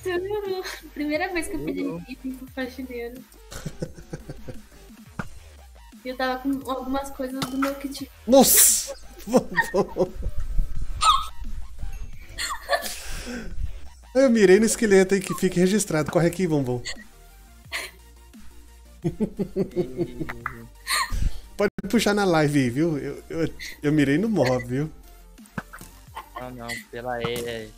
Tururu. Primeira vez que eu pedi item pro faxineiro. E eu tava com algumas coisas do meu kit. Nossa! Eu mirei no esqueleto aí, que fique registrado. Corre aqui, bombom. Pode puxar na live aí, viu? Eu mirei no mob, viu? Não, pela